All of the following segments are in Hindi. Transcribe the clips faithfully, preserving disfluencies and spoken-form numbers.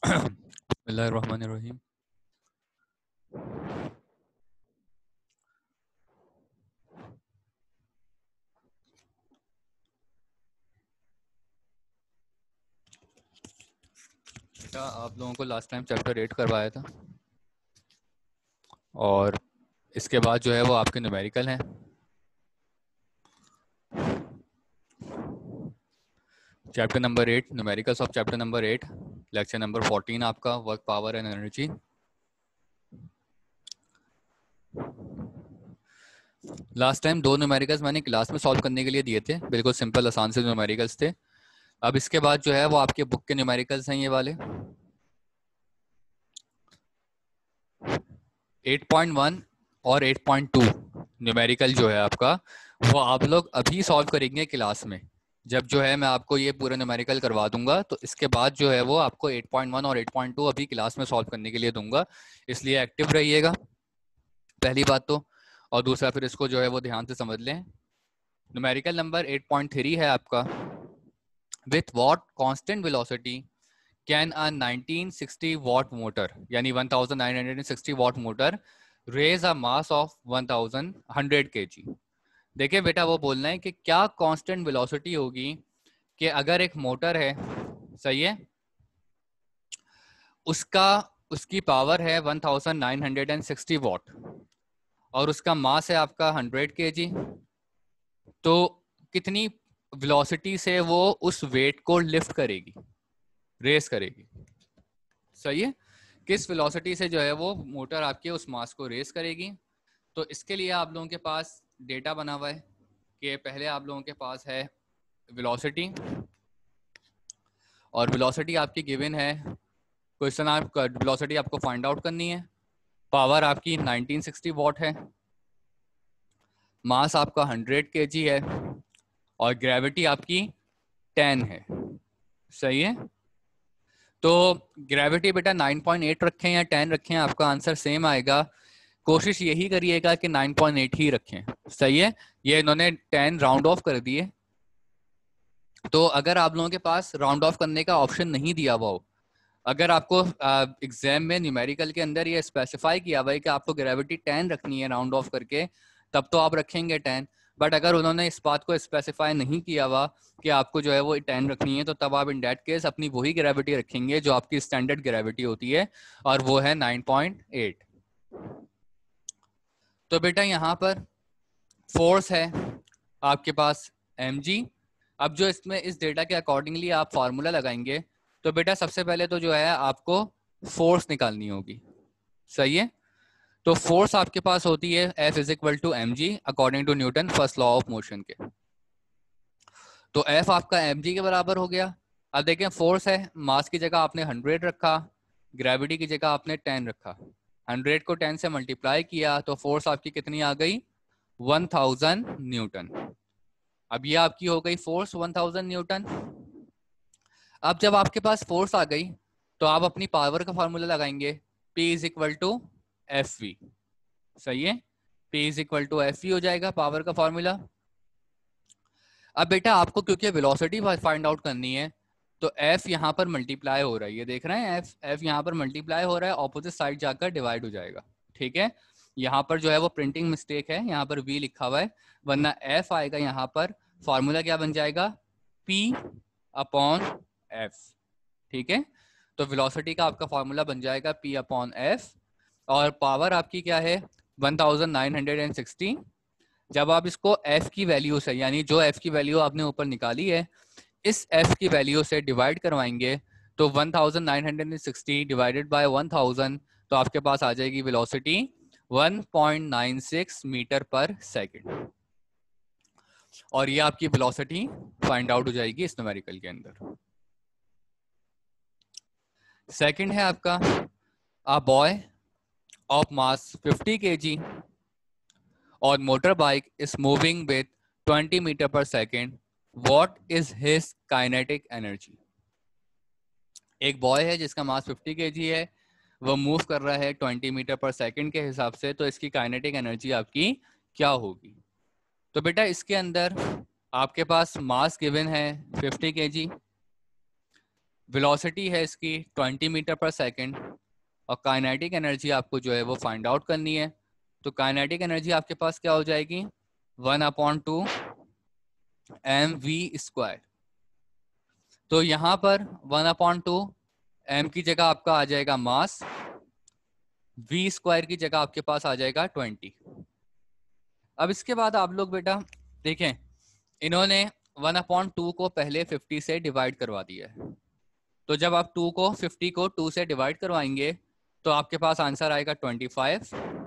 बिस्मिल्लाहिर्रहमानिर्रहीम। बेटा आप लोगों को लास्ट टाइम चैप्टर एट करवाया था और इसके बाद जो है वो आपके न्यूमेरिकल हैं। Chapter number eight, numericals of chapter number eight, lecture number fourteen आपका work power and energy. Last time दो न्यूमेरिकल्स मैंने क्लास में सॉल्व करने के लिए दिए थे, बिल्कुल सिंपल आसान से न्यूमेरिकल्स थे। अब इसके बाद जो है वो आपके बुक के न्यूमेरिकल्स हैं ये वाले। एट पॉइंट वन और एट पॉइंट टू न्यूमेरिकल जो है आपका वो आप लोग अभी सॉल्व करेंगे क्लास में। जब जो है मैं आपको ये पूरा न्यूमेरिकल करवा दूंगा तो इसके बाद जो है वो आपको एट पॉइंट वन और एट पॉइंट टू अभी क्लास में सॉल्व करने के लिए दूंगा, इसलिए एक्टिव रहिएगा, पहली बात तो। और दूसरा फिर इसको जो है वो ध्यान से समझ लें। Numerical number eight point three है आपका, with what constant velocity can a nineteen sixty watt motor, यानी one thousand nine hundred sixty watt motor raise a mass of one thousand hundred KG. देखिए बेटा वो बोलना है कि क्या कांस्टेंट वेलोसिटी होगी कि अगर एक मोटर है, सही है, उसका उसकी पावर है one thousand nine hundred sixty watt और उसका मास है आपका हंड्रेड केजी, तो कितनी वेलोसिटी से वो उस वेट को लिफ्ट करेगी, रेस करेगी। सही है, किस वेलोसिटी से जो है वो मोटर आपके उस मास को रेस करेगी। तो इसके लिए आप लोगों के पास डेटा बना हुआ है कि पहले आप लोगों के पास है वेलोसिटी, और वेलोसिटी आपकी गिवन है, क्वेश्चन आप वेलोसिटी आपको फाइंड आउट करनी है। पावर आपकी नाइनटीन सिक्सटी वॉट है, मास आपका हंड्रेड केजी है और ग्रेविटी आपकी टेन है। सही है, तो ग्रेविटी बेटा नाइन पॉइंट एट रखें या टेन रखें, आपका आंसर सेम आएगा। कोशिश यही करिएगा कि नाइन पॉइंट एट ही रखें। सही है, ये इन्होंने टेन राउंड ऑफ कर दिए, तो अगर आप लोगों के पास राउंड ऑफ करने का ऑप्शन नहीं दिया हुआ हो, अगर आपको एग्जाम में न्यूमेरिकल के अंदर ये स्पेसिफाई किया हुआ है कि आपको ग्रेविटी टेन रखनी है राउंड ऑफ करके, तब तो आप रखेंगे टेन। बट अगर उन्होंने इस बात को स्पेसिफाई नहीं किया हुआ कि आपको जो है वो टेन रखनी है, तो तब आप इन डेट केस अपनी वही ग्रेविटी रखेंगे जो आपकी स्टैंडर्ड ग्रेविटी होती है, और वो है नाइन पॉइंट एट। तो बेटा यहाँ पर फोर्स है आपके पास mg। अब जो इसमें इस डेटा के अकॉर्डिंगली आप फार्मूला लगाएंगे, तो बेटा सबसे पहले तो जो है आपको फोर्स निकालनी होगी। सही है, तो फोर्स आपके पास होती है F is equal to M g according to Newton first law of motion के। तो F आपका mg के बराबर हो गया। अब देखें फोर्स है, मास की जगह आपने हंड्रेड रखा, ग्रेविटी की जगह आपने टेन रखा, हंड्रेड को टेन से मल्टीप्लाई किया तो फोर्स आपकी कितनी आ गई, वन थाउजेंड न्यूटन। अब ये आपकी हो गई फोर्स वन थाउजेंड न्यूटन। अब जब आपके पास फोर्स आ गई तो आप अपनी पावर का फॉर्मूला लगाएंगे, P is equal to F V. सही है, P is equal to F V हो जाएगा पावर का फॉर्मूला। अब बेटा आपको क्योंकि वेलोसिटी फाइंड आउट करनी है, तो F यहाँ पर मल्टीप्लाई हो रहा है, ये देख रहे हैं F F यहाँ पर मल्टीप्लाई हो रहा है, ऑपोजिट साइड जाकर डिवाइड हो जाएगा। ठीक है, यहाँ पर जो है वो प्रिंटिंग मिस्टेक है, यहाँ पर V लिखा हुआ है, वरना F आएगा यहाँ पर, फॉर्मूला क्या बन जाएगा, P अपॉन F। ठीक है, तो वेलोसिटी का आपका फॉर्मूला बन जाएगा P अपॉन F, और पावर आपकी क्या है one thousand nine hundred sixty. जब आप इसको F की वैल्यू से, यानी जो F की वैल्यू आपने ऊपर निकाली है, इस F की वैल्यू से डिवाइड करवाएंगे, तो one thousand nine hundred sixty divided by one thousand, तो आपके पास आ जाएगी velocity one point nine six metre per second, और ये आपकी वेलोसिटी फाइंड आउट हो जाएगी इस न्यूमेरिकल के अंदर। सेकंड है आपका, a boy of mass fifty KG on motorbike is moving with twenty meter per second. What is his kinetic energy? एक बॉय है जिसका मास फिफ्टी केजी है, वो मूव कर रहा है ट्वेंटी मीटर पर सेकंड के हिसाब से, तो इसकी काइनेटिक एनर्जी आपकी क्या होगी। तो बेटा इसके अंदर आपके पास मास गिवन है फिफ्टी केजी, वेलोसिटी है इसकी ट्वेंटी मीटर पर सेकेंड, और काइनेटिक एनर्जी आपको जो है वो फाइंड आउट करनी है। तो काइनेटिक एनर्जी आपके पास क्या हो जाएगी, one upon two M V square. तो यहाँ पर वन अपॉन टू एम की जगह आपका आ जाएगा मास, वी स्क्वायर की जगह आपके पास आ जाएगा ट्वेंटी। अब इसके बाद आप लोग बेटा देखें, इन्होंने वन अपॉन टू को पहले फिफ्टी से डिवाइड करवा दिया है। तो जब आप टू को फिफ्टी को टू से डिवाइड करवाएंगे तो आपके पास आंसर आएगा ट्वेंटी फाइव।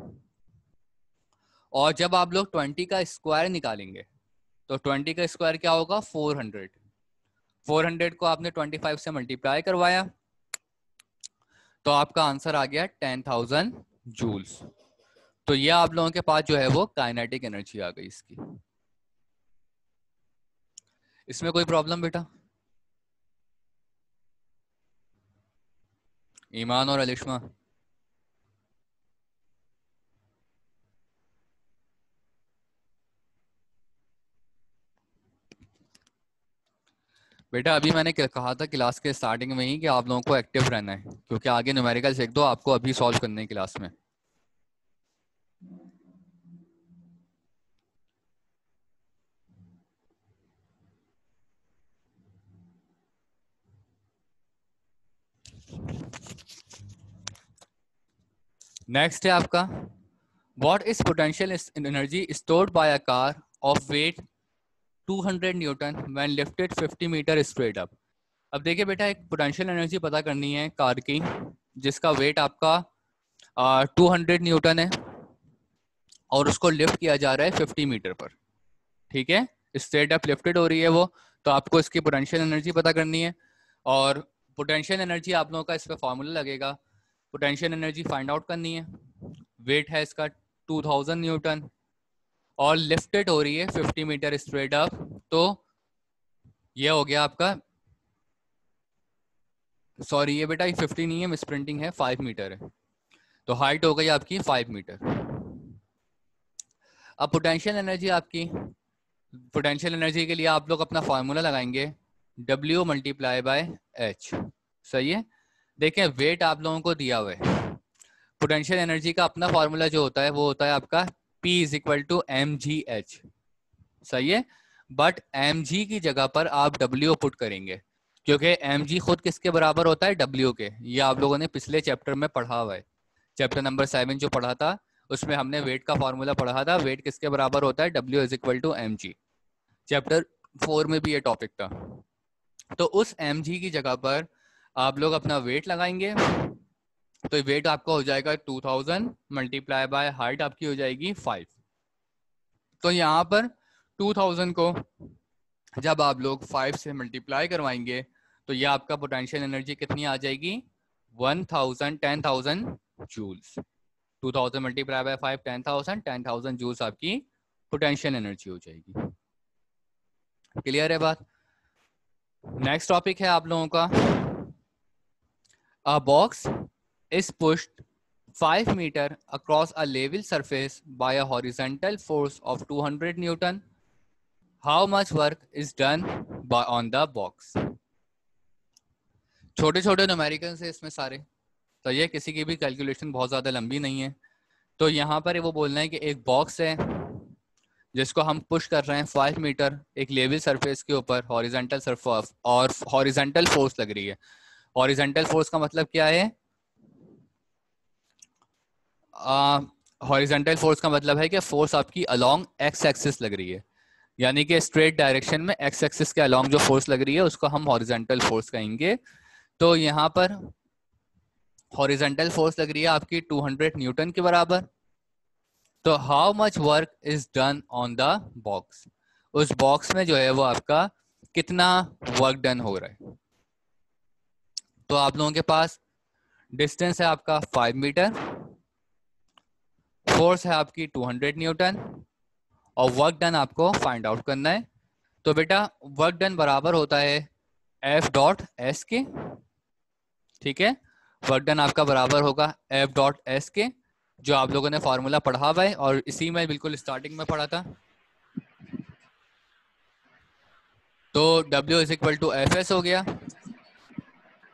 और जब आप लोग ट्वेंटी का स्क्वायर निकालेंगे तो ट्वेंटी का स्क्वायर क्या होगा, फोर हंड्रेड। फोर हंड्रेड को आपने ट्वेंटी फाइव से मल्टीप्लाई करवाया तो आपका आंसर आ गया टेन थाउजेंड जूल्स। तो ये आप लोगों के पास जो है वो काइनेटिक एनर्जी आ गई इसकी। इसमें कोई प्रॉब्लम बेटा? ईमान और अलिश्मा, बेटा अभी मैंने कहा था क्लास के स्टार्टिंग में ही कि आप लोगों को एक्टिव रहना है, क्योंकि आगे न्यूमेरिकल्स एक दो आपको अभी सॉल्व करने हैं क्लास में। नेक्स्ट है आपका, what is potential energy stored by a car of weight two hundred newton when lifted fifty meter straight up. अब देखिए बेटा, एक पोटेंशियल एनर्जी पता करनी है कार की जिसका वेट आपका टू हंड्रेड न्यूटन है और उसको लिफ्ट किया जा रहा है फिफ्टी मीटर पर। ठीक है, स्ट्रेट अप लिफ्टेड हो रही है वो, तो आपको इसकी पोटेंशियल एनर्जी पता करनी है। और पोटेंशियल एनर्जी आप लोगों का इस पर फॉर्मूला लगेगा, पोटेंशियल एनर्जी फाइंड आउट करनी है। वेट है इसका टू थाउजेंड न्यूटन और लिफ्टेड हो रही है फिफ्टी मीटर स्ट्रेट अप, तो ये हो गया आपका, सॉरी ये बेटा ये फिफ्टी नहीं है, मिस प्रिंटिंग है, फाइव मीटर है। तो हाइट हो गई आपकी फाइव मीटर। अब पोटेंशियल एनर्जी आपकी, पोटेंशियल एनर्जी के लिए आप लोग अपना फॉर्मूला लगाएंगे W मल्टीप्लाई बाय एच। सही है, देखें वेट आप लोगों को दिया हुआ है, पोटेंशियल एनर्जी का अपना फॉर्मूला जो होता है वो होता है आपका P is equal to M G H. सही है, बट mg की जगह पर आप W पुट करेंगे, क्योंकि mg खुद किसके बराबर होता है, W के। ये आप लोगों ने पिछले चैप्टर में पढ़ा हुआ है, चैप्टर नंबर सेवन जो पढ़ा था उसमें हमने वेट का फॉर्मूला पढ़ा था, वेट किसके बराबर होता है, W is equal to M G. Chapter four में भी ये टॉपिक था। तो उस mg की जगह पर आप लोग अपना वेट लगाएंगे, तो वेट आपका हो जाएगा two thousand multiply by height आपकी हो जाएगी फाइव। तो यहाँ पर टू थाउजेंड को जब आप लोग फाइव से मल्टीप्लाई करवाएंगे तो ये आपका पोटेंशियल एनर्जी कितनी आ जाएगी, one thousand ten thousand joules. Two thousand multiply by five, ten thousand, ten thousand joules आपकी पोटेंशियल एनर्जी हो जाएगी। क्लियर है बात? नेक्स्ट टॉपिक है आप लोगों का, a box is pushed five meter across a level surface by a horizontal force of two hundred newton. How much work is done by on the box? छोटे छोटे न्यूमेरिकल्स है इसमें सारे, तो ये किसी की भी कैलकुलेशन बहुत ज़्यादा लंबी नहीं है। तो यहाँ पर वो बोलना है कि एक बॉक्स है जिसको हम पुश कर रहे हैं फाइव मीटर एक लेवल सरफेस के ऊपर, हॉरिजॉन्टल सरफेस, और हॉरिजॉन्टल फोर्स लग रही है। हॉरिजॉन्टल फोर्स का मतलब क्या है, हॉरिजॉन्टल uh, फोर्स का मतलब है कि फोर्स आपकी अलोंग एक्स एक्सिस लग रही है, यानी कि स्ट्रेट डायरेक्शन में एक्स एक्सिस के अलोंग जो फोर्स लग रही है उसको हम हॉरिजॉन्टल फोर्स कहेंगे। तो यहाँ पर हॉरिजॉन्टल फोर्स लग रही है आपकी टू हंड्रेड न्यूटन के बराबर। तो how much work is done on the box, उस बॉक्स में जो है वो आपका कितना वर्क डन हो रहा है। तो आप लोगों के पास डिस्टेंस है आपका फाइव मीटर, फोर्स है आपकी टू हंड्रेड न्यूटन और वर्क डन आपको फाइंड आउट करना है। तो बेटा वर्क डन बराबर होता है F डॉट एस के। ठीक है, वर्क डन आपका बराबर होगा F डॉट एस के, जो आप लोगों ने फॉर्मूला पढ़ा हुआ है और इसी में बिल्कुल स्टार्टिंग में पढ़ा था। तो W is equal to F S हो गया।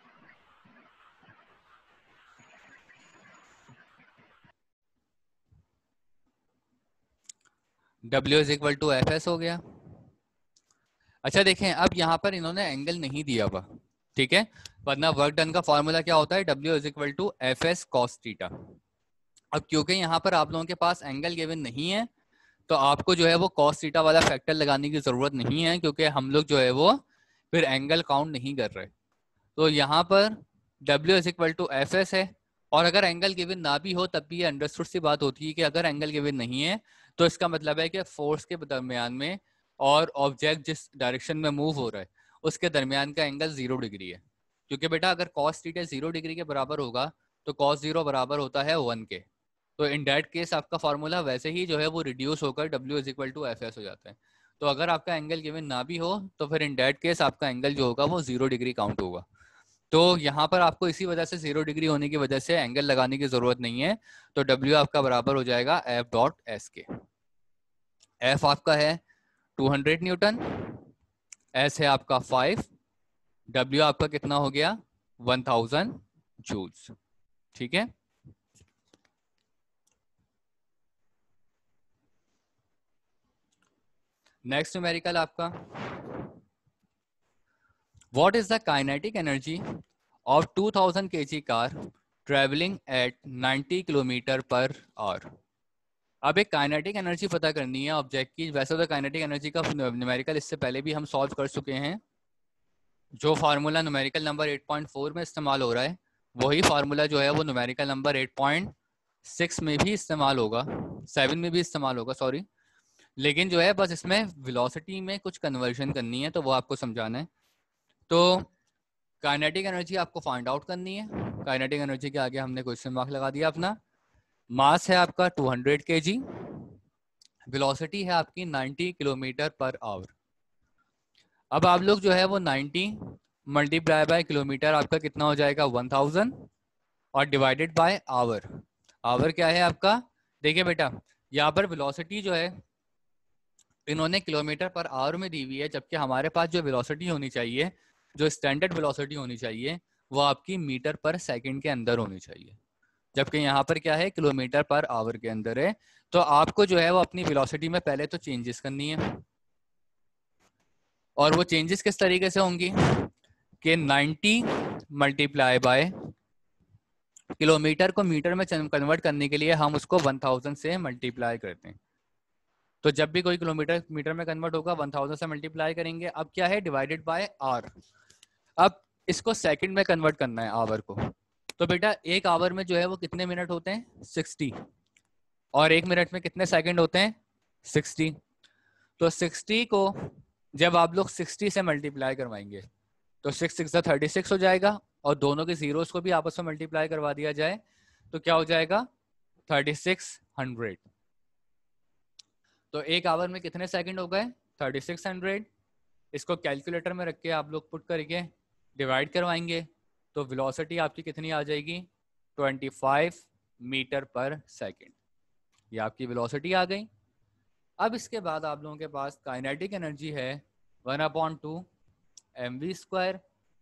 W is equal to F S हो गया। अच्छा देखें, अब यहाँ पर इन्होंने एंगल नहीं दिया हुआ, ठीक है, वरना वर्क डन का फॉर्मूला क्या होता है, W is equal to F S cos theta. अब क्योंकि यहाँ पर आप लोगों के पास एंगल गिवन नहीं है, तो आपको जो है वो कॉस थीटा वाला फैक्टर लगाने की जरूरत नहीं है, क्योंकि हम लोग जो है वो फिर एंगल काउंट नहीं कर रहे। तो यहाँ पर W is equal to F S है, और अगर एंगल गिवन ना भी हो तब भी ये अंडरस्टूड सी बात होती है कि अगर एंगल गिवन नहीं है तो इसका मतलब है कि फोर्स के दरमियान में और ऑब्जेक्ट जिस डायरेक्शन में मूव हो रहा है उसके दरमियान का एंगल जीरो डिग्री है। क्योंकि बेटा अगर कॉस थीटा जीरो डिग्री के बराबर होगा तो कॉस जीरो बराबर होता है वन के। तो इन डैट केस आपका फॉर्मूला वैसे ही जो है वो रिड्यूस होकर W is equal to F S हो जाता है। तो अगर आपका एंगल गिवन ना भी हो तो फिर इन डैट केस आपका एंगल जो होगा वो जीरो डिग्री काउंट होगा। तो यहाँ पर आपको इसी वजह से जीरो डिग्री होने की वजह से एंगल लगाने की जरूरत नहीं है। तो W आपका बराबर हो जाएगा एफ डॉट एस के। एफ आपका है टू हंड्रेड न्यूटन, एस है आपका फाइव, W आपका कितना हो गया वन थाउजेंड जूल्स, ठीक है। नेक्स्ट न्यूमेरिकल आपका, what is the kinetic energy of two thousand KG car travelling at ninety kilometer per hour. अब एक काइनेटिक एनर्जी पता करनी है ऑब्जेक्ट की। वैसे तो काइनेटिक एनर्जी का न्यूमेरिकल इससे पहले भी हम सॉल्व कर चुके हैं। जो formula numerical number eight point four में इस्तेमाल हो रहा है वही फार्मूला जो है वो numerical number eight point six में भी इस्तेमाल होगा, सेवन में भी इस्तेमाल होगा सॉरी। लेकिन जो है बस इसमें वेलोसिटी में कुछ कन्वर्जन करनी है, तो वो आपको समझाना है। तो काइनेटिक एनर्जी आपको फाइंड आउट करनी है। काइनेटिक एनर्जी के आगे हमने क्वेश्चन मार्क लगा दिया अपना। मास है आपका टू हंड्रेड केजी, वेलोसिटी है आपकी नाइंटी किलोमीटर पर आवर। अब आप लोग जो है वो नाइंटी मल्टीप्लाई बाय किलोमीटर आपका कितना हो जाएगा वन थाउजेंड, और डिवाइडेड बाय आवर। आवर क्या है आपका, देखिए बेटा यहाँ पर वेलोसिटी जो है इन्होंने किलोमीटर पर आवर में दी हुई है, जबकि हमारे पास जो वेलोसिटी होनी चाहिए, जो स्टैंडर्ड वेलोसिटी होनी चाहिए, वो आपकी मीटर पर सेकंड के अंदर होनी चाहिए, जबकि यहाँ पर क्या है किलोमीटर पर आवर के अंदर है। तो आपको जो है वो अपनी वेलोसिटी में पहले तो चेंजेस करनी है, और वो चेंजेस किस तरीके से होंगी कि नाइंटी मल्टीप्लाई बाय किलोमीटर को मीटर में कन्वर्ट करने के लिए हम उसको वन थाउजेंड से मल्टीप्लाई करते हैं। तो जब भी कोई किलोमीटर मीटर में कन्वर्ट होगा वन थाउजेंड से मल्टीप्लाई करेंगे। अब क्या है डिवाइडेड बाय आवर। अब इसको सेकंड में कन्वर्ट करना है आवर को। तो बेटा एक आवर में जो है वो कितने मिनट होते हैं सिक्सटी, और एक मिनट में कितने सेकंड होते हैं सिक्सटी। तो सिक्सटी को जब आप लोग सिक्सटी से मल्टीप्लाई करवाएंगे तो सिक्स सिक्स थर्टी सिक्स हो जाएगा, और दोनों के जीरोस को भी आपस में मल्टीप्लाई करवा दिया जाए तो क्या हो जाएगा थर्टी सिक्स हंड्रेड। तो एक आवर में कितने सेकंड हो गए थर्टी सिक्स हंड्रेड। इसको कैलकुलेटर में रख के आप लोग पुट करके डिवाइड करवाएंगे तो वेलोसिटी आपकी कितनी आ जाएगी twenty five meter per second. ये आपकी वेलोसिटी आ गई। अब इसके बाद आप लोगों के पास काइनेटिक एनर्जी है one upon two M V square,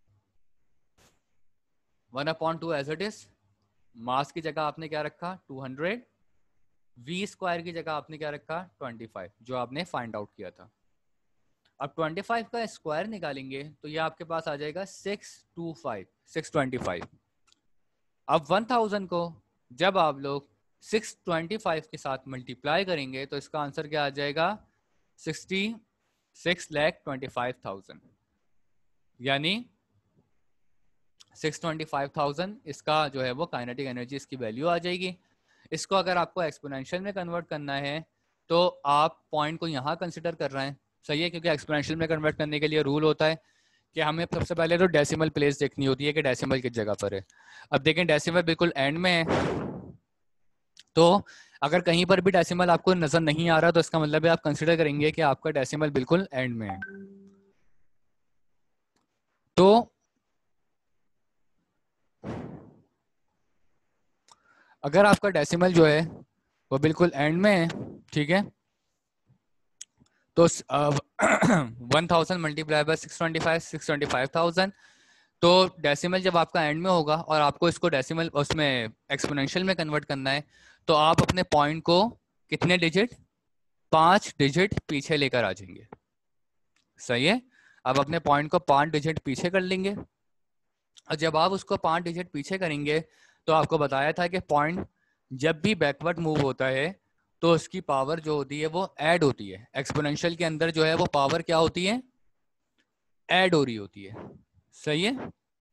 one upon two as it is. Mass की जगह आपने क्या रखा टू हंड्रेड, वी स्क्वायर की जगह आपने क्या रखा ट्वेंटी फाइव, जो आपने फाइंड आउट किया था। अब ट्वेंटी फाइव का स्क्वायर निकालेंगे तो ये आपके पास आ जाएगा six two five six twenty five. अब वन थाउजेंड को जब आप लोग सिक्स ट्वेंटी फाइव के साथ मल्टीप्लाई करेंगे तो इसका आंसर क्या आ जाएगा sixty six lakh twenty five thousand, यानी सिक्स ट्वेंटी फाइव थाउजेंड इसका जो है वो काइनेटिक एनर्जी इसकी वैल्यू आ जाएगी। इसको अगर आपको एक्सपोनेंशियल में कन्वर्ट करना है तो आप पॉइंट को यहाँ कंसिडर कर रहे हैं, सही है, क्योंकि एक्सपोनेंशियल में कन्वर्ट करने के लिए रूल होता है कि हमें सबसे पहले तो डेसिमल प्लेस देखनी होती है कि डेसिमल किस जगह पर है। अब देखें डेसिमल बिल्कुल एंड में है, तो अगर कहीं पर भी डेसिमल आपको नजर नहीं आ रहा तो इसका मतलब है आप कंसिडर करेंगे कि आपका डेसिमल बिल्कुल एंड में है। तो अगर आपका डेसिमल जो है वो बिल्कुल एंड में है, ठीक है, तो one thousand multiply by six twenty five six twenty five thousand. तो डेसिमल जब आपका एंड में होगा और आपको इसको डेसिमल उसमें एक्सपोनेंशियल में कन्वर्ट करना है तो आप अपने पॉइंट को कितने डिजिट पांच डिजिट पीछे लेकर आ जाएंगे। सही है, अब अपने पॉइंट को पांच डिजिट पीछे कर लेंगे। और जब आप उसको पांच डिजिट पीछे करेंगे तो आपको बताया था कि पॉइंट जब भी बैकवर्ड मूव होता है तो उसकी पावर जो होती है वो ऐड होती है। एक्सपोनेंशियल के अंदर जो है वो पावर क्या होती है, ऐड हो रही होती है। सही है,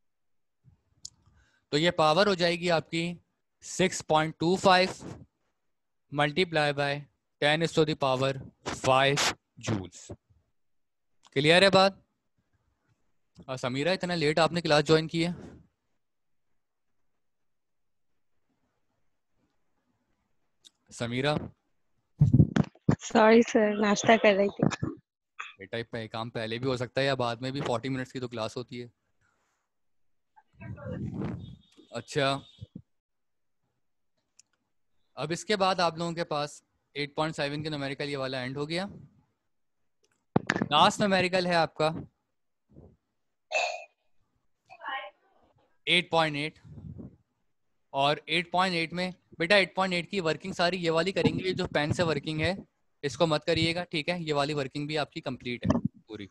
तो ये पावर हो जाएगी आपकी six point two five multiply by ten is to the power five joules. Clear है बात? और समीरा, इतना लेट आपने क्लास ज्वाइन की है? समीरा सॉरी सर, नाश्ता कर रही थी। बेटा पे काम पहले भी हो सकता है या बाद में भी, फोर्टी मिनट्स की तो क्लास होती है। अच्छा, अब इसके बाद आप लोगों के पास एट पॉइंट सेवन के न्यूमेरिकल ये वाला एंड हो गया। लास्ट न्यूमेरिकल है आपका एट पॉइंट एट, और एट पॉइंट एट में बेटा एट पॉइंट एट की वर्किंग सारी ये वाली करेंगे, ये जो पेन से वर्किंग है इसको मत करिएगा, ठीक है? ये वाली वर्किंग भी आपकी कंप्लीट है पूरी।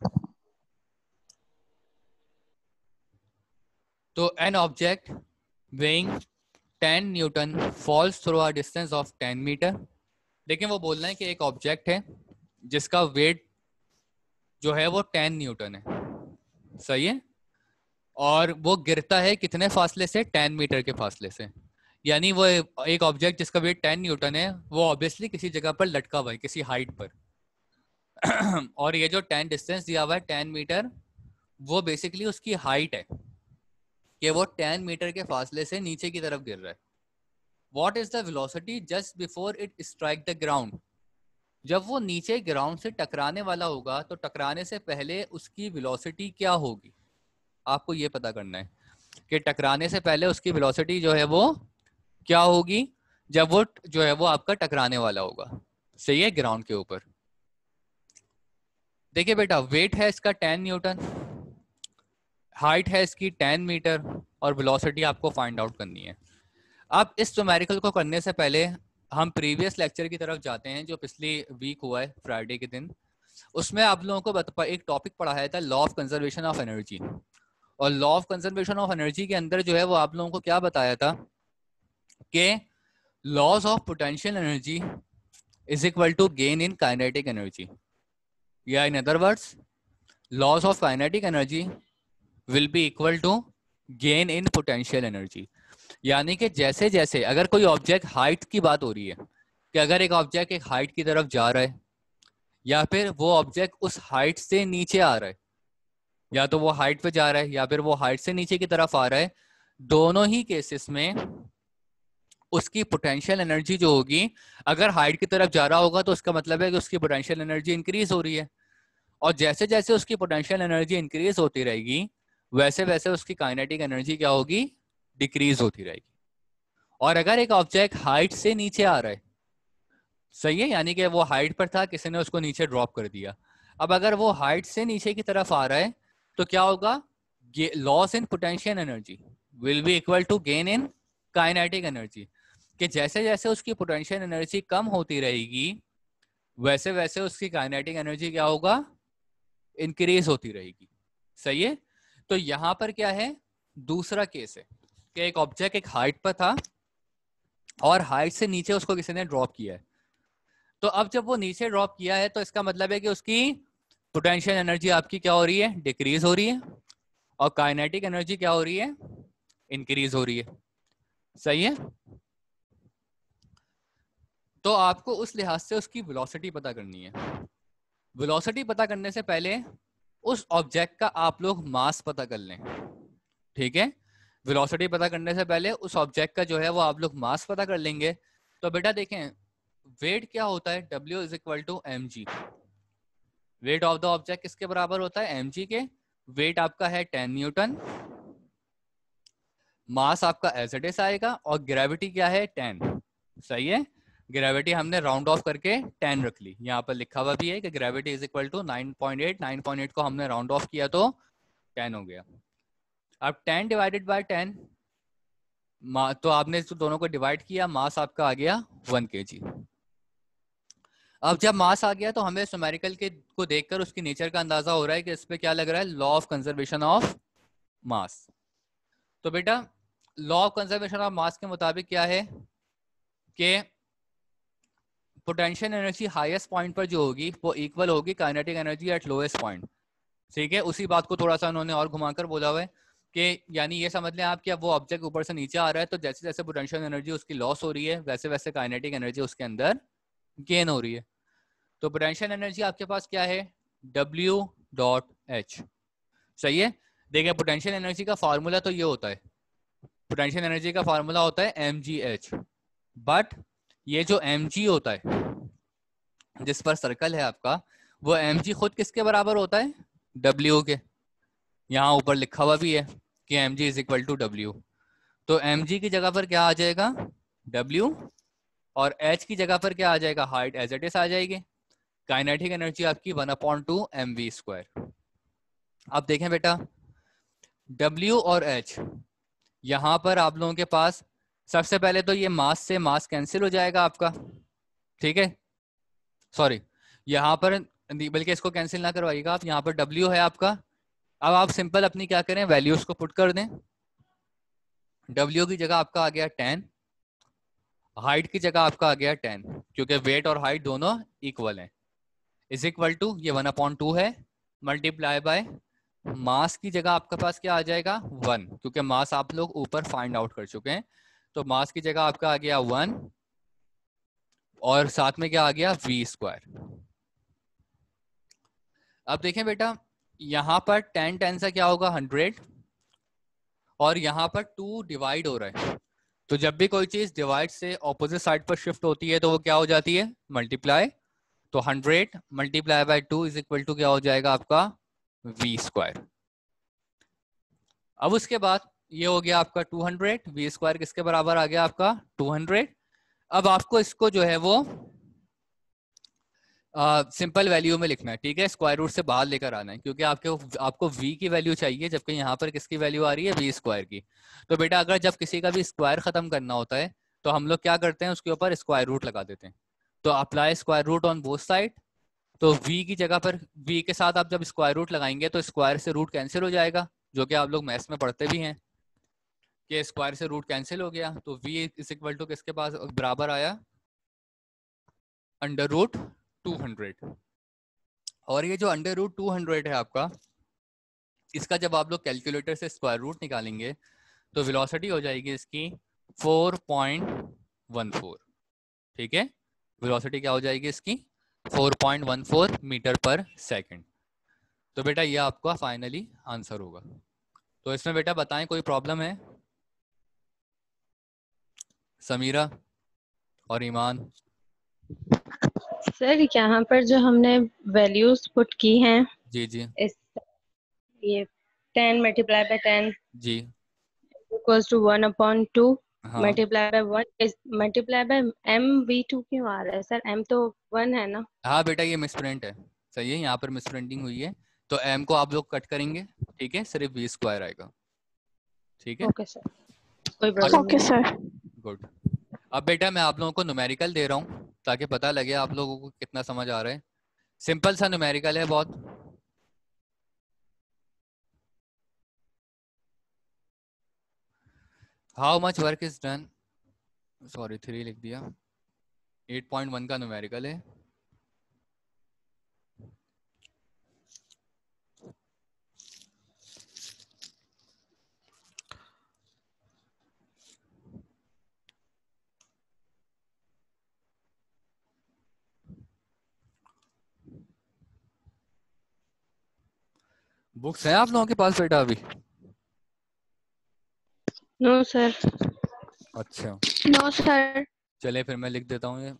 तो an object weighing ten newton falls through a distance of ten meter. लेकिन वो बोल रहे हैं कि एक ऑब्जेक्ट है जिसका वेट जो है वो टेन न्यूटन है। सही है, और वो गिरता है कितने फासले से, टेन मीटर के फासले से। यानी वो एक ऑब्जेक्ट जिसका वेट टेन न्यूटन है वो ऑब्वियसली किसी जगह पर लटका हुआ है, किसी हाइट पर। और ये जो टेन डिस्टेंस दिया हुआ है टेन मीटर, वो बेसिकली उसकी हाइट है कि वो टेन मीटर के फासले से नीचे की तरफ गिर रहा है। What is the velocity just before it strike the ground. जब वो नीचे ग्राउंड से टकराने वाला होगा तो टकराने से पहले उसकी वेलोसिटी क्या होगी, आपको ये पता करना है कि टकराने से पहले उसकी वेलोसिटी जो है वो क्या होगी जब वो जो है वो आपका टकराने वाला होगा। सही है, ग्राउंड के ऊपर। देखिए बेटा, वेट है इसका टेन न्यूटन, हाइट है इसकी टेन मीटर, और वेलोसिटी आपको फाइंड आउट करनी है। अब इस न्यूमेरिकल को करने से पहले हम प्रीवियस लेक्चर की तरफ जाते हैं जो पिछली वीक हुआ है फ्राइडे के दिन। उसमें आप लोगों को एक टॉपिक पढ़ाया था, law of conservation of energy. और law of conservation of energy के अंदर जो है वो आप लोगों को क्या बताया था कि loss of potential energy is equal to gain in kinetic energy, या in other words loss of kinetic energy will be equal to gain in potential energy. यानी कि जैसे जैसे अगर कोई ऑब्जेक्ट हाइट की बात हो रही है कि अगर एक ऑब्जेक्ट एक हाइट की तरफ जा रहा है या फिर वो ऑब्जेक्ट उस हाइट से नीचे आ रहा है, या तो वो हाइट पे जा रहा है या फिर वो हाइट से नीचे की तरफ आ रहा है, दोनों ही केसेस में उसकी पोटेंशियल एनर्जी जो होगी, अगर हाइट की तरफ जा रहा होगा तो उसका मतलब है कि उसकी पोटेंशियल एनर्जी इंक्रीज हो रही है, और जैसे जैसे उसकी पोटेंशियल एनर्जी इंक्रीज होती रहेगी वैसे वैसे उसकी काइनेटिक एनर्जी क्या होगी, डिक्रीज होती रहेगी। और अगर एक ऑब्जेक्ट हाइट से नीचे आ रहा है, सही है, यानी कि वो हाइट पर था, किसी ने उसको नीचे ड्रॉप कर दिया, अब अगर वो हाइट से नीचे की तरफ आ रहा है तो क्या होगा, loss in potential energy will be equal to gain in kinetic energy. कि जैसे जैसे उसकी पोटेंशियल एनर्जी कम होती रहेगी वैसे वैसे उसकी काइनेटिक एनर्जी क्या होगा, इंक्रीज होती रहेगी। सही है, तो यहां पर क्या है, दूसरा केस है कि एक ऑब्जेक्ट एक हाइट पर था और हाइट से नीचे उसको किसी ने ड्रॉप किया है। तो अब जब वो नीचे ड्रॉप किया है तो इसका मतलब है कि उसकी पोटेंशियल एनर्जी आपकी क्या हो रही है, डिक्रीज हो रही है, और काइनेटिक एनर्जी क्या हो रही है, इंक्रीज हो रही है। सही है, तो आपको उस लिहाज से उसकी वेलोसिटी पता करनी है। वेलोसिटी पता करने से पहले उस ऑब्जेक्ट का आप लोग मास पता कर लें, ठीक है? वेलोसिटी पता करने से पहले उस ऑब्जेक्ट का जो है वो आप लोग मास पता कर लेंगे। तो बेटा देखें, वेट क्या होता है, W is equal to M G. Weight of the object किसके बराबर होता है, एम जी के। वेट आपका है टेन न्यूटन, मास आपका एज इट इज आएगा, और ग्रेविटी क्या है, टेन। सही है, ग्रेविटी हमने राउंड ऑफ करके टेन रख ली, यहाँ पर लिखा हुआ भी है कि gravity is equal to nine point eight, nine point eight को हमने राउंड ऑफ किया तो टेन हो गया। अब टेन डिवाइडेड बाय टेन, तो आपने तो दोनों को डिवाइड किया, मास आपका आ गया वन के जी। अब जब मास आ गया तो हमें न्यूमेरिकल के को देखकर उसकी नेचर का अंदाजा हो रहा है कि इस पे क्या लग रहा है, law of conservation of mass. तो बेटा law of conservation of mass के मुताबिक क्या है कि पोटेंशियल एनर्जी हाईएस्ट पॉइंट पर जो होगी वो इक्वल होगी kinetic energy at lowest point. ठीक है, उसी बात को थोड़ा सा उन्होंने और घुमाकर बोला हुआ है कि यानी ये समझ लें आप कि अब वो ऑब्जेक्ट ऊपर से नीचे आ रहा है तो जैसे जैसे पोटेंशियल एनर्जी उसकी लॉस हो रही है वैसे वैसे काइनेटिक एनर्जी उसके अंदर गेन हो रही है। तो पोटेंशियल एनर्जी आपके पास क्या है, W डॉट एच। सही है, देखिए पोटेंशियल एनर्जी का फॉर्मूला तो ये होता है, पोटेंशियल एनर्जी का फॉर्मूला होता है एम जी एच। बट ये जो एम जी होता है जिस पर सर्कल है आपका, वो एम जी खुद किसके बराबर होता है, W के। यहाँ ऊपर लिखा हुआ भी है कि M G is equal to W. तो एम जी की जगह पर क्या आ जाएगा, W, और H की जगह पर क्या आ जाएगा, हाइट एज इट इज आ जाएगी। काइनेटिक एनर्जी आपकी one upon two M V square. अब देखें बेटा W और H, यहाँ पर आप लोगों के पास सबसे पहले तो ये मास से मास कैंसिल हो जाएगा आपका। ठीक है, सॉरी यहाँ पर, बल्कि इसको कैंसिल ना करवाइएगा आप, यहाँ पर W है आपका। अब आप सिंपल अपनी क्या करें, वैल्यूज को पुट कर दें। W की जगह आपका आ गया टेन, हाइट की जगह आपका आ गया टेन, क्योंकि वेट और हाइट दोनों इक्वल हैं, इज इक्वल टू ये वन अपॉन टू है मल्टीप्लाई बाय मास की जगह आपके पास क्या आ जाएगा, वन, क्योंकि मास आप लोग ऊपर फाइंड आउट कर चुके हैं। तो मास की जगह आपका आ गया वन और साथ में क्या आ गया, वी स्क्वायर। अब देखें बेटा यहाँ पर टेन टेन से क्या होगा, हंड्रेड, और यहाँ पर टू डिवाइड हो रहा है। तो जब भी कोई चीज डिवाइड से ऑपोजिट साइड पर शिफ्ट होती है तो वो क्या हो जाती है, मल्टीप्लाई। तो hundred multiply by two is equal to क्या हो जाएगा आपका, वी स्क्वायर। अब उसके बाद ये हो गया आपका टू हंड्रेड, वी स्क्वायर किसके बराबर आ गया आपका, टू हंड्रेड। अब आपको इसको जो है वो सिंपल uh, वैल्यू में लिखना है। ठीक है, स्क्वायर रूट से बाहर लेकर आना है, क्योंकि आपके आपको v की वैल्यू चाहिए, जबकि यहाँ पर किसकी वैल्यू आ रही है, वी स्क्वायर की। तो बेटा अगर जब किसी का भी स्क्वायर खत्म करना होता है तो हम लोग क्या करते हैं, उसके ऊपर स्क्वायर रूट लगा देते हैं। तो apply square root on both side. तो v की जगह पर v के साथ आप जब स्क्वायर रूट लगाएंगे तो स्क्वायर से रूट कैंसिल हो जाएगा, जो कि आप लोग मैथ्स में पढ़ते भी हैं कि स्क्वायर से रूट कैंसिल हो गया। तो v इज इक्वल टू किसके पास बराबर आया, अंडर रूट टू हंड्रेड। और ये जो अंडर रूट टू हंड्रेड है आपका, इसका जब आप लोग कैलकुलेटर से स्क्वायर रूट निकालेंगे तो वेलोसिटी हो जाएगी इसकी फोर पॉइंट वन फोर। ठीक है, वेलोसिटी क्या हो जाएगी इसकी, four point one four meter per second. तो बेटा ये आपका फाइनली आंसर होगा। तो इसमें बेटा बताएं कोई प्रॉब्लम है, समीरा और ईमान। सर यहाँ पर जो हमने वैल्यूज पुट की हैं, जी जी इस ये ten multiply by ten G equals to one upon two हाँ मल्टीप्लाई बाय वन इस multiply by M V two क्यों आ रहा है सर, एम तो वन है ना। हाँ बेटा ये मिसप्रिंट है, सही है, यहाँ पर मिसप्रिंटिंग हुई है। तो एम को आप लोग कट करेंगे, ठीक है, सिर्फ वी स्क्वायर आएगा। ठीक है, ओके सर, कोई प्रॉब्लम ओके नहीं। सर। गुड। अब बेटा मैं आप लोगों को न्यूमेरिकल दे रहा हूँ ताकि पता लगे आप लोगों को कितना समझ आ रहा है। सिंपल सा न्यूमेरिकल है बहुत। How much work is done, sorry three लिख दिया, एट पॉइंट वन का न्यूमेरिकल है। बुक्स हैं आप लोगों के पास बेटा अभी? No sir. अच्छा नो सर। चले फिर मैं लिख देता हूँ ये।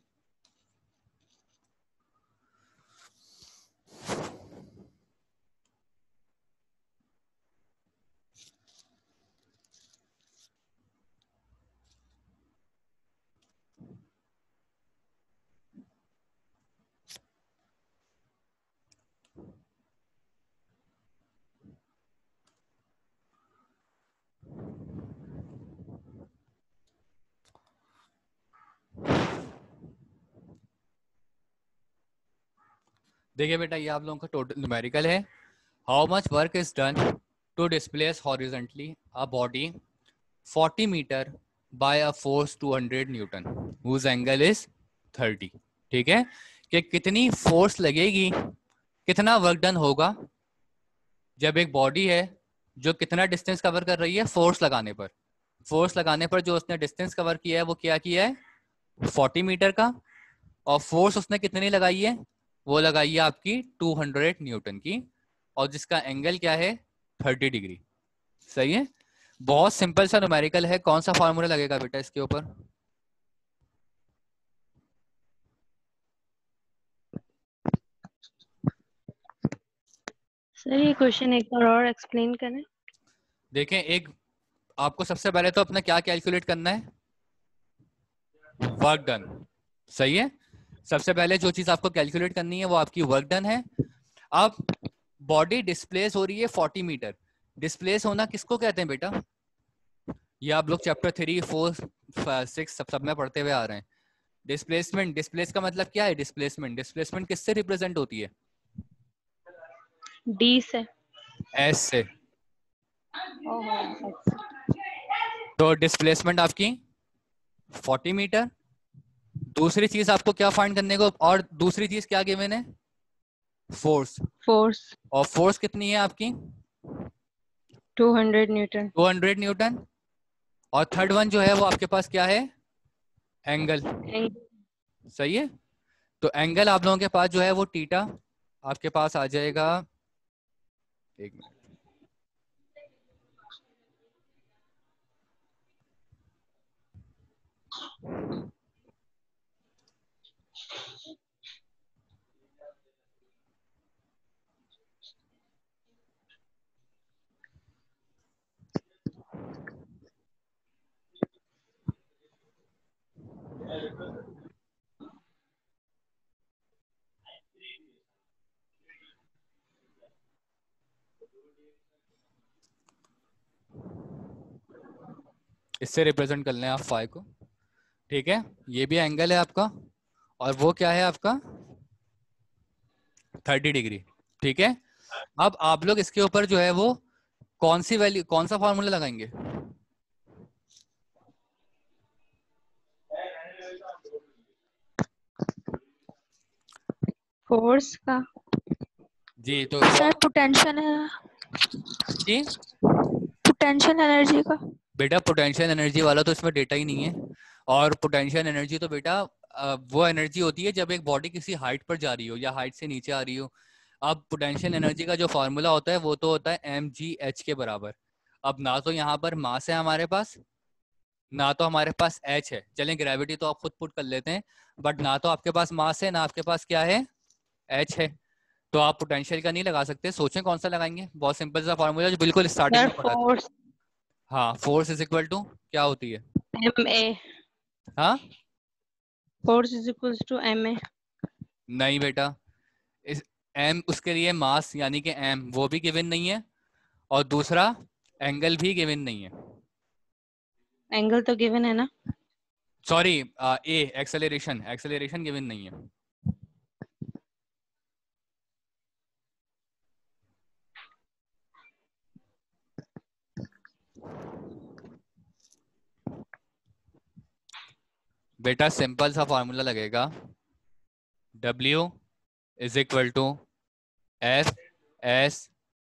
देखिए बेटा ये आप लोगों का टोटल न्यूमेरिकल है। How much work is done to displace horizontally a body forty meter by a force two hundred newton whose angle is thirty. ठीक है, कि कितनी फोर्स लगेगी, कितना वर्क डन होगा जब एक बॉडी है जो कितना डिस्टेंस कवर कर रही है फोर्स लगाने पर। फोर्स लगाने पर जो उसने डिस्टेंस कवर किया है वो क्या किया है फोर्टी मीटर का, और फोर्स उसने कितनी लगाई है, वो लगाई है आपकी टू हंड्रेड न्यूटन की, और जिसका एंगल क्या है थर्टी डिग्री। सही है, बहुत सिंपल सा न्यूमेरिकल है। कौन सा फॉर्मूला लगेगा बेटा इसके ऊपर? सर ये क्वेश्चन एक बार और एक्सप्लेन करें। देखें, एक आपको सबसे पहले तो अपना क्या कैलकुलेट करना है, वर्क डन। सही है, सबसे पहले जो चीज आपको कैलकुलेट करनी है वो आपकी वर्क डन है। अब बॉडी डिस्प्लेस हो रही है फोर्टी मीटर। डिस्प्लेस होना किसको कहते हैं बेटा? ये आप लोग चैप्टर थ्री फोर सिक्स सब सब में पढ़ते हुए आ रहे हैं। डिस्प्लेसमेंट, डिस्प्लेस का मतलब क्या है? डिस्प्लेसमेंट डिस्प्लेसमेंट किससे रिप्रेजेंट होती है? डी से। एस से। ओहो। तो डिस्प्लेसमेंट आपकी फोर्टी मीटर। दूसरी चीज आपको क्या फाइंड करने को, और दूसरी चीज क्या गिवन है? फोर्स। फोर्स और फोर्स कितनी है आपकी? Two hundred newton. Two hundred newton. और थर्ड वन जो है वो आपके पास क्या है? एंगल। सही है, तो एंगल आप लोगों के पास जो है वो टीटा आपके पास आ जाएगा। एक मिनट, इससे रिप्रेजेंट कर लें आप फाइव को। ठीक है, ये भी एंगल है आपका, और वो क्या है आपका थर्टी डिग्री। ठीक है, अब आप लोग इसके ऊपर जो है वो कौन सी वैल्यू, कौन सा फॉर्मूला लगाएंगे? फोर्स का। जी तो सर पोटेंशियल है, जी पोटेंशियल एनर्जी का। बेटा पोटेंशियल एनर्जी वाला तो इसमें डेटा ही नहीं है। और पोटेंशियल एनर्जी तो बेटा अ, वो एनर्जी होती है जब एक बॉडी किसी हाइट पर जा रही हो या हाइट से नीचे आ रही हो। अब पोटेंशियल एनर्जी का जो फॉर्मूला होता है वो तो होता है एम जी एच के बराबर। अब ना तो यहाँ पर मास है हमारे पास, ना तो हमारे पास एच है। चलें ग्रेविटी तो आप खुद पुट कर लेते हैं, बट ना तो आपके पास मास है ना आपके पास क्या है, एच है। तो आप पोटेंशियल का नहीं लगा सकते, सोचें कौन सा लगाएंगे। बहुत सिंपल सा फॉर्मूला जो बिल्कुल स्टार्टिंग सर में पढ़ा था। फोर्स हाँ, फोर्स इज इक्वल टू क्या होती है? M A. हाँ force is equals to M A. नहीं बेटा, इस एम उसके लिए मास यानी कि एम वो भी गिवन नहीं है, और दूसरा एंगल भी गिवन नहीं है। एंगल तो गिवन है ना। Sorry, A acceleration, acceleration given नहीं है। बेटा सिंपल सा फॉर्मूला लगेगा, W is equal to F S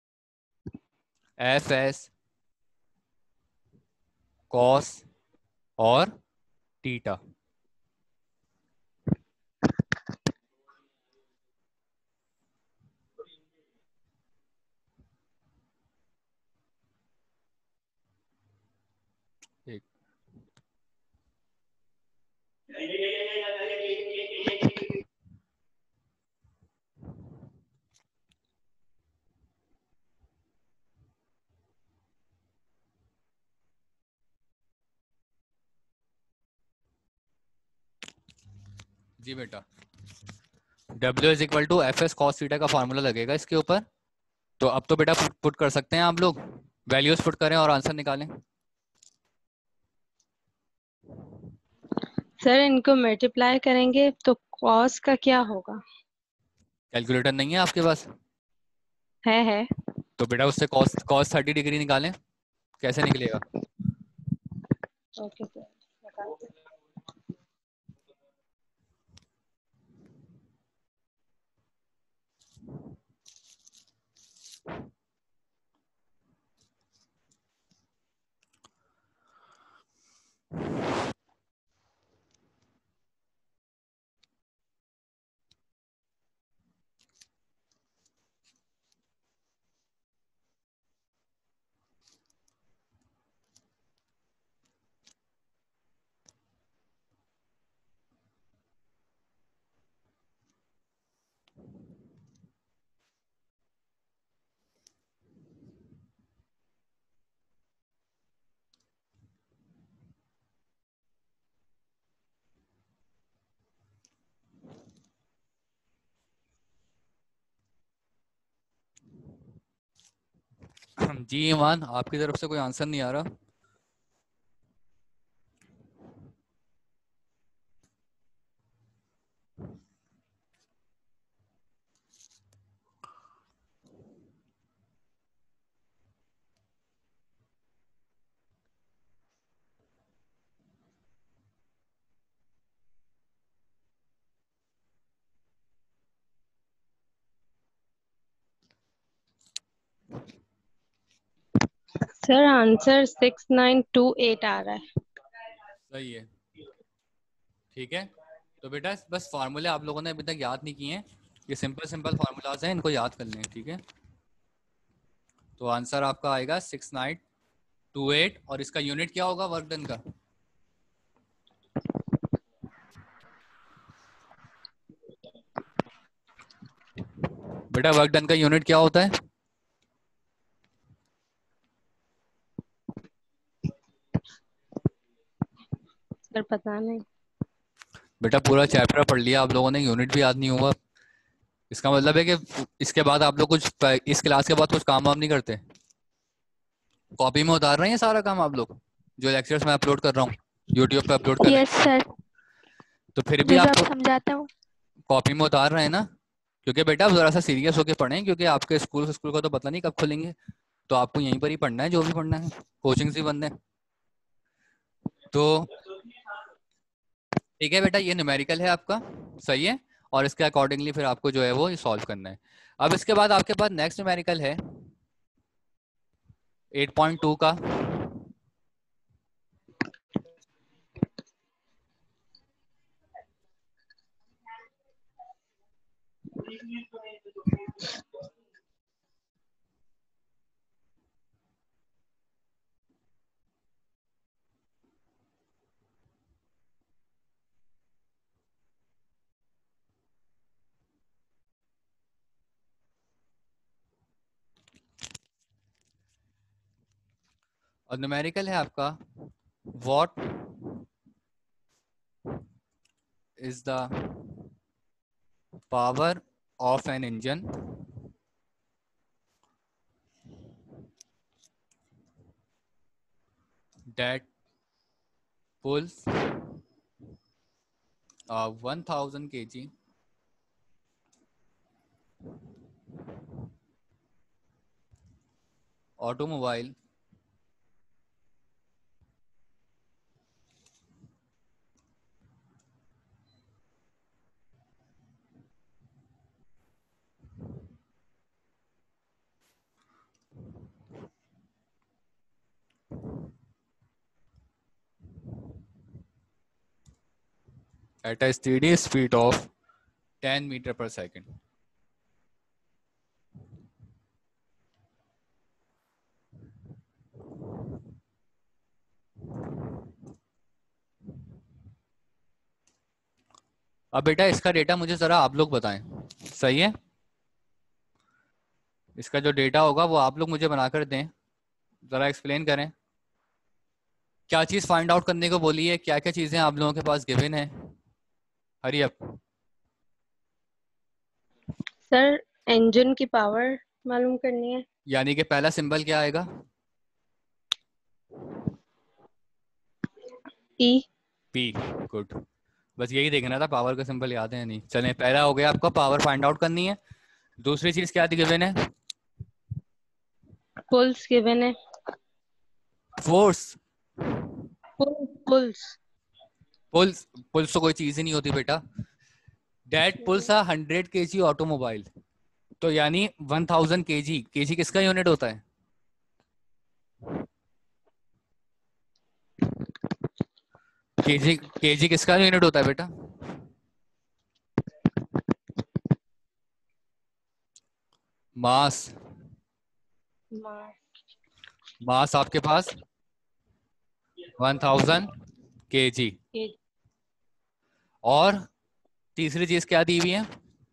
F S cos और थीटा। एक जी बेटा, W is equal to F S cos theta का फॉर्मूला लगेगा इसके ऊपर। तो अब तो बेटा पुट कर सकते हैं आप लोग, वैल्यूज पुट करें और आंसर निकालें। सर इनको मल्टीप्लाई करेंगे तो कॉस का क्या होगा? कैलकुलेटर नहीं है आपके पास? है है तो बेटा उससे कॉस कॉस थर्टी डिग्री निकालें, कैसे निकलेगा? ओके सर निकालते हैं। जी ईमान, आपकी तरफ से कोई आंसर नहीं आ रहा। Sir answer six nine two eight आ रहा है। सही है, ठीक है। तो बेटा बस फार्मूले आप लोगों ने अभी तक याद नहीं किए हैं, ये सिंपल सिंपल फार्मूलाज हैं, इनको याद कर लें, ठीक है। तो आंसर आपका आएगा सिक्स नाइन टू एट, और इसका यूनिट क्या होगा वर्क डन का? बेटा वर्क डन का यूनिट क्या होता है? सर पता नहीं। बेटा पूरा चैप्टर पढ़ लिया आप लोगों ने, यूनिट भी याद नहीं हुआ। इसका मतलब है कि इसके बाद आप लोग कुछ, इस क्लास के बाद कुछ काम वाम नहीं करते? कॉपी में उतार रहे हैं सारा काम आप लोग, जो लेक्चर्स मैं अपलोड कर रहा हूँ यूट्यूब पे अपलोड कर रहे यस सर, हैं, तो फिर भी जो जो आप आप समझाते हो। कॉपी में उतार रहे हैं ना? क्योंकि बेटा जरा सा सीरियस होकर पढ़ें, क्योंकि आपके स्कूल स्कूल को तो पता नहीं कब खुलेंगे, तो आपको यहीं पर ही पढ़ना है जो भी पढ़ना है, कोचिंग से बंद है। तो ठीक है बेटा, ये न्यूमेरिकल है आपका, सही है, और इसके अकॉर्डिंगली फिर आपको जो है वो ये सॉल्व करना है। अब इसके बाद आपके पास नेक्स्ट न्यूमेरिकल है एट पॉइंट टू का। और न्यूमेरिकल है आपका what is the power of an engine that pulls a one thousand kg automobile at a steady speed of ten meter per second. अब बेटा इसका डेटा मुझे जरा आप लोग बताएं, सही है? इसका जो डेटा होगा वो आप लोग मुझे बनाकर दें, जरा एक्सप्लेन करें क्या चीज फाइंड आउट करने को बोली है, क्या क्या चीजें आप लोगों के पास गिवन है। Hurry up. सर इंजन की पावर मालूम करनी है। यानी कि पहला सिंबल क्या आएगा? ई। P, good. बस यही देखना था पावर का सिंबल याद है या नहीं। चलें, पहला हो गया आपका पावर फाइंड आउट करनी है। दूसरी चीज क्या थी गिवन है? पुल्स गिवन है। फोर्स। पुल्स पुल्स पुल्स तो कोई चीज ही नहीं होती बेटा। डेट पुल्स अ हंड्रेड के जी ऑटोमोबाइल, तो यानी वन थाउजेंड के जी। के जी किसका यूनिट होता है? केजी केजी किसका यूनिट होता है बेटा? मास। मास आपके पास वन थाउजेंड के जी। और तीसरी चीज क्या दी हुई है?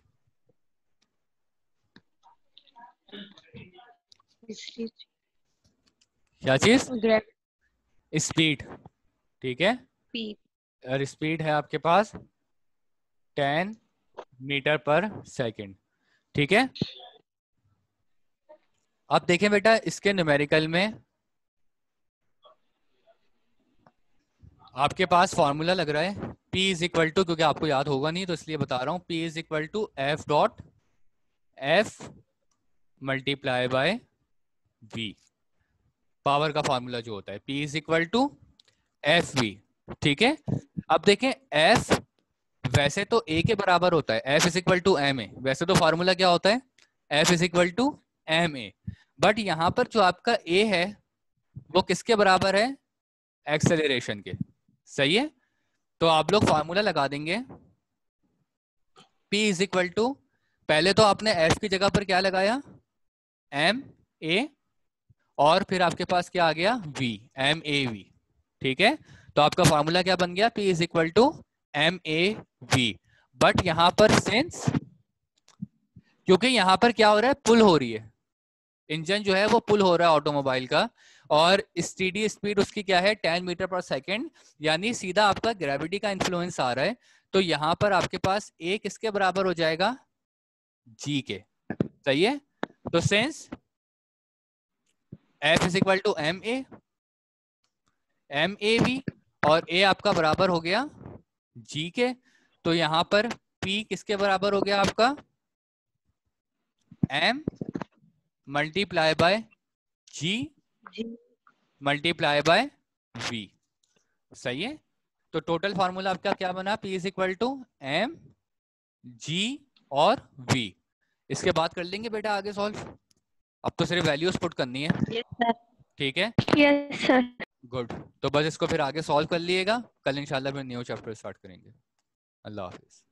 क्या चीज? स्पीड। ठीक है, और स्पीड है आपके पास टेन मीटर पर सेकंड। ठीक है, अब देखें बेटा इसके न्यूमेरिकल में आपके पास फॉर्मूला लग रहा है P इज इक्वल टू, क्योंकि आपको याद होगा नहीं तो इसलिए बता रहा हूं, P is equal to F dot F multiply by V. Power का फॉर्मूला जो होता है P is equal to F V. ठीक है, अब देखें F वैसे तो A के बराबर होता है, F is equal to M A. वैसे तो फॉर्मूला क्या होता है? F is equal to M A. But यहां पर जो आपका A है वो किसके बराबर है? एक्सेलरेशन के। सही है, तो आप लोग फॉर्मूला लगा देंगे P इज इक्वल टू, पहले तो आपने F की जगह पर क्या लगाया? एम ए, और फिर आपके पास क्या आ गया? V, M A V. ठीक है, तो आपका फॉर्मूला क्या बन गया? P is equal to M A V. But यहां पर सेंस, क्योंकि यहां पर क्या हो रहा है? पुल हो रही है, इंजन जो है वो पुल हो रहा है ऑटोमोबाइल का, और स्टीडी स्पीड उसकी क्या है? टेन मीटर पर सेकंड, यानी सीधा आपका ग्रेविटी का इन्फ्लुएंस आ रहा है। तो यहां पर आपके पास A किसके बराबर हो जाएगा? G के। सही है, तो sense F is equal to M A M A V, और A आपका बराबर हो गया G के। तो यहां पर P किसके बराबर हो गया आपका? M multiply by G multiply by V। सही है, तो टोटल फॉर्मूला आपका क्या बना? P is equal to M G और V। इसके बाद कर लेंगे बेटा आगे सॉल्व, अब तो सिर्फ वैल्यूज पुट करनी है। Yes sir. ठीक है, यस सर। गुड, तो बस इसको फिर आगे सॉल्व कर लिएगा, कल इंशाल्लाह फिर न्यू चैप्टर स्टार्ट करेंगे। अल्लाह हाफिज।